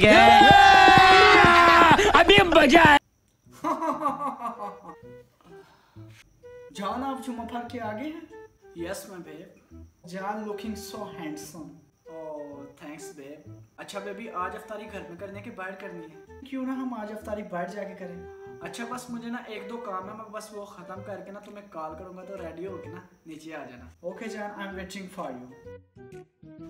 गया अभी मजा है। जान आप जुम्मा पढ़ के आगे हैं? यस मैं बेब। जान looking so handsome. Oh thanks babe. अच्छा बेबी आज अफ्तारी घर में करने की बाहर करनी है? क्यों ना हम आज अफ्तारी बाहर जाके करें। अच्छा बस मुझे ना एक दो काम है, मैं बस वो खत्म करके ना तुम्हें कॉल करूंगा तो रेडी होके ना नीचे आ जाना। ओके जान I am waiting for you.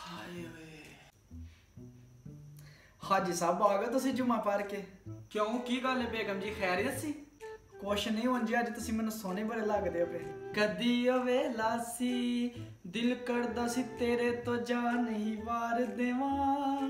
हाजी साहब आ गए तुसी जुम्मा पढ़ के? क्यों की गल है बेगम जी खैरियत सी? कुछ नहीं हों जी अज तुसी मैनू सोने बड़े लगदे पे। कदी वेला सी दिल करदा सी तेरे तो जान ही वार देवां।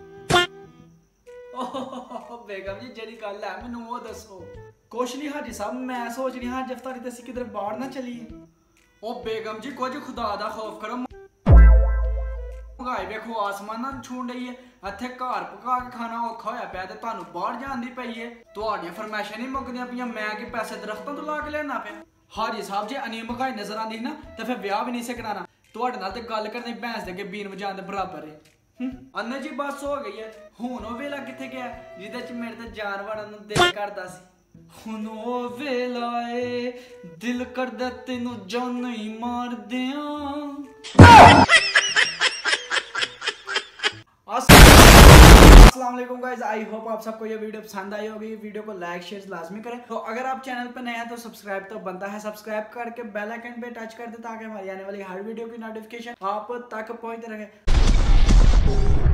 ओह बेगम जी जेड़ी गल है मैनू वो दसो। कुछ नहीं हाजी साहब मैं सोच रही हाँ अफ्तारी ते किधर बाहर ना चलीए। ओ बेगम जी कुछ खुदा दा खौफ करो, महंगाई वेखो आसमान ना छून रही है, इत्थे घर पका के खाना औखा होया पिया ते तुहानू बाहर जान दी पई है। तुहाडियां फरमाइशां नहीं मुकदियां पियां, मैं कि पैसे दरख्तां तो ला के लेना पिया। हाजी साहब जे अनी महंगाई नजर आंदी ना ते फिर ब्याह भी नहीं से कराना, तुहाडे नाल ते गल करनी भैंस दे अगे बीन वजान दे बराबर है। अन्ना जी बस हो गई है, हुण ओ वेला कित्थे गया जिहदे च मेरे ते जान वड़न नूं दिल करदा सी। हुण ओ वेला ए दिल करदा तैनू जान ही मार दियां। अस्सलाम वालेकुम गाइस, आई होप आप सबको ये वीडियो पसंद आई होगी। वीडियो को लाइक शेयर लाजमी करें। तो अगर आप चैनल पर नए हैं तो सब्सक्राइब तो बनता है, सब्सक्राइब करके बेल आइकन पे टच कर दे ताकि हमारी आने वाली हर वीडियो की नोटिफिकेशन आप तक पहुंचते रहे।